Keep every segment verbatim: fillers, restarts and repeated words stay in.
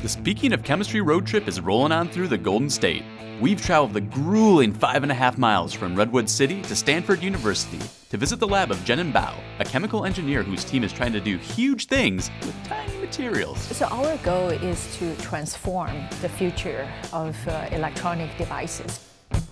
The Speaking of Chemistry road trip is rolling on through the Golden State. We've traveled the grueling five and a half miles from Redwood City to Stanford University to visit the lab of Zhenan Bao, a chemical engineer whose team is trying to do huge things with tiny materials. So our goal is to transform the future of uh, electronic devices.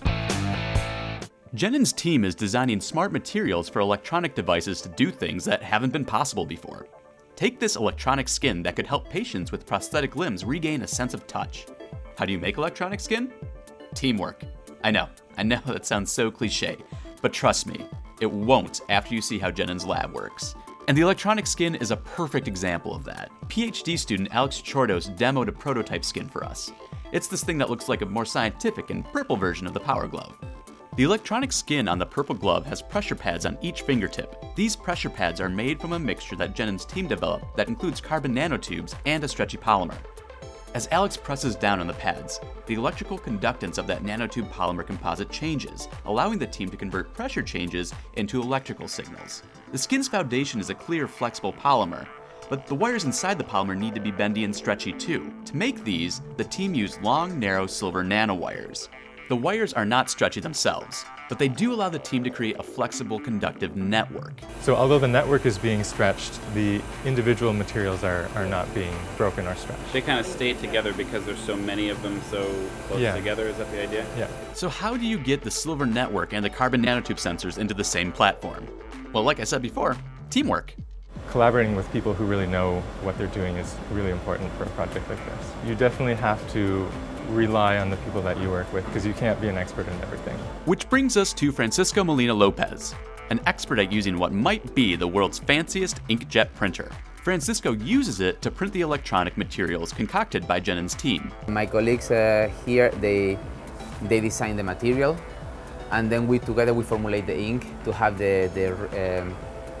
Zhenan's team is designing smart materials for electronic devices to do things that haven't been possible before. Take this electronic skin that could help patients with prosthetic limbs regain a sense of touch. How do you make electronic skin? Teamwork. I know, I know that sounds so cliche, but trust me, it won't after you see how Zhenan's lab works. And the electronic skin is a perfect example of that. PhD student Alex Chordos demoed a prototype skin for us. It's this thing that looks like a more scientific and purple version of the Power Glove. The electronic skin on the purple glove has pressure pads on each fingertip. These pressure pads are made from a mixture that Zhenan's team developed that includes carbon nanotubes and a stretchy polymer. As Alex presses down on the pads, the electrical conductance of that nanotube polymer composite changes, allowing the team to convert pressure changes into electrical signals. The skin's foundation is a clear, flexible polymer, but the wires inside the polymer need to be bendy and stretchy too. To make these, the team used long, narrow silver nanowires. The wires are not stretchy themselves, but they do allow the team to create a flexible conductive network. So although the network is being stretched, the individual materials are, are not being broken or stretched. They kind of stay together because there's so many of them so close yeah. together, is that the idea? Yeah. So how do you get the silver network and the carbon nanotube sensors into the same platform? Well, like I said before, teamwork. Collaborating with people who really know what they're doing is really important for a project like this. You definitely have to rely on the people that you work with because you can't be an expert in everything. Which brings us to Francisco Molina Lopez, an expert at using what might be the world's fanciest inkjet printer. Francisco uses it to print the electronic materials concocted by Zhenan's team. My colleagues uh, here, they, they design the material, and then we together we formulate the ink to have the, the um,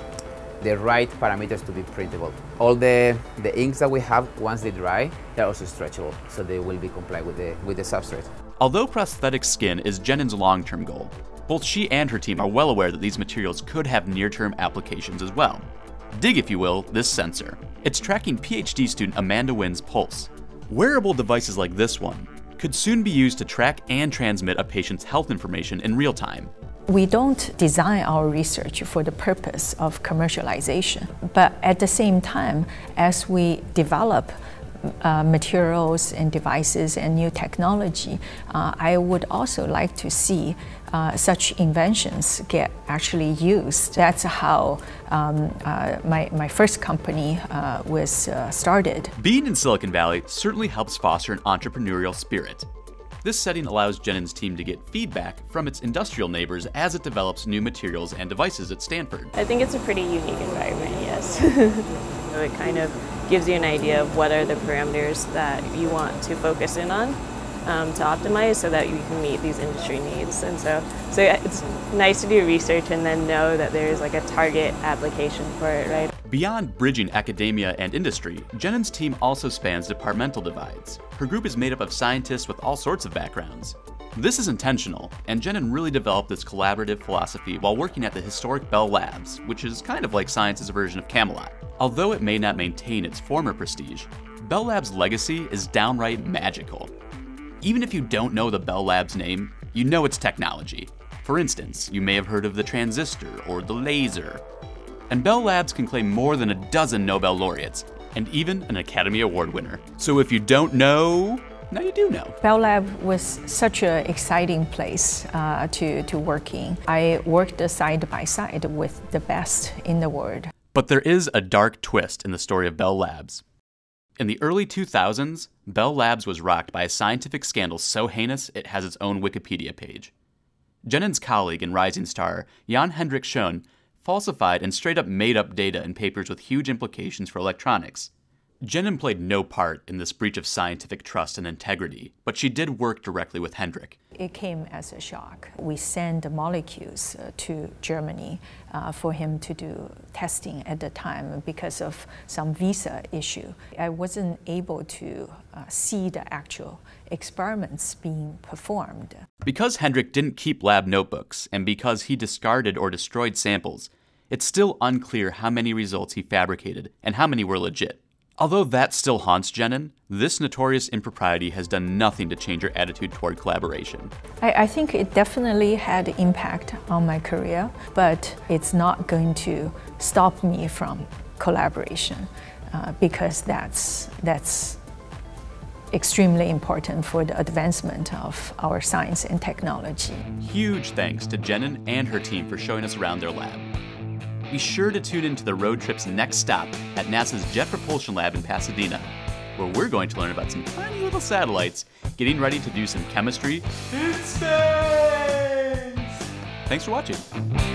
the right parameters to be printable. All the, the inks that we have, once they dry, they're also stretchable, so they will be compliant with the, with the substrate. Although prosthetic skin is Zhenan's long-term goal, both she and her team are well aware that these materials could have near-term applications as well. Dig, if you will, this sensor. It's tracking PhD student Amanda Wynn's pulse. Wearable devices like this one could soon be used to track and transmit a patient's health information in real time. We don't design our research for the purpose of commercialization, but at the same time, as we develop uh, materials and devices and new technology, uh, I would also like to see uh, such inventions get actually used. That's how um, uh, my, my first company uh, was uh, started. Being in Silicon Valley certainly helps foster an entrepreneurial spirit. This setting allows Zhenan's team to get feedback from its industrial neighbors as it develops new materials and devices at Stanford. I think it's a pretty unique environment, yes. It kind of gives you an idea of what are the parameters that you want to focus in on um, to optimize so that you can meet these industry needs. And so, so it's nice to do research and then know that there's like a target application for it, right? Beyond bridging academia and industry, Zhenan's team also spans departmental divides. Her group is made up of scientists with all sorts of backgrounds. This is intentional, and Zhenan really developed this collaborative philosophy while working at the historic Bell Labs, which is kind of like science's version of Camelot. Although it may not maintain its former prestige, Bell Labs' legacy is downright magical. Even if you don't know the Bell Labs name, you know its technology. For instance, you may have heard of the transistor or the laser. And Bell Labs can claim more than a dozen Nobel laureates, and even an Academy Award winner. So if you don't know, now you do know. Bell Lab was such an exciting place uh, to, to work in. I worked side by side with the best in the world. But there is a dark twist in the story of Bell Labs. In the early two thousands, Bell Labs was rocked by a scientific scandal so heinous it has its own Wikipedia page. Zhenan's colleague and rising star, Jan-Hendrik Schoen, falsified and straight-up made-up data in papers with huge implications for electronics. Zhenan played no part in this breach of scientific trust and integrity, but she did work directly with Hendrik. It came as a shock. We sent molecules uh, to Germany uh, for him to do testing at the time because of some visa issue. I wasn't able to uh, see the actual experiments being performed. Because Hendrik didn't keep lab notebooks, and because he discarded or destroyed samples, it's still unclear how many results he fabricated and how many were legit. Although that still haunts Zhenan, this notorious impropriety has done nothing to change her attitude toward collaboration. I, I think it definitely had impact on my career, but it's not going to stop me from collaboration uh, because that's, that's extremely important for the advancement of our science and technology. Huge thanks to Zhenan and her team for showing us around their lab. Be sure to tune into the road trip's next stop at NASA's Jet Propulsion Lab in Pasadena, where we're going to learn about some tiny little satellites getting ready to do some chemistry in space! Thanks for watching.